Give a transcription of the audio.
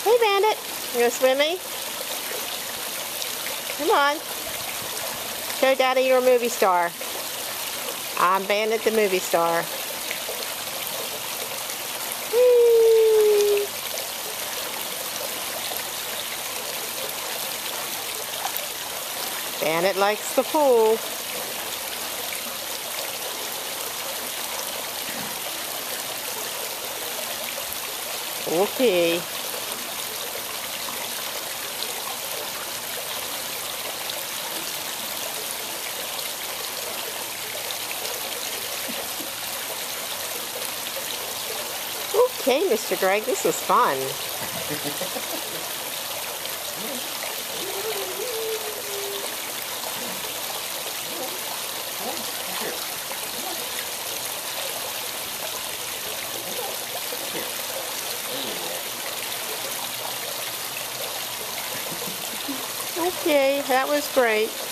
Hey, Bandit. You gonna swim me? Come on. Show Daddy you're a movie star. I'm Bandit the movie star. Whee! Bandit likes the pool. Okay. Okay, Mr. Greg, this was fun. Okay, that was great.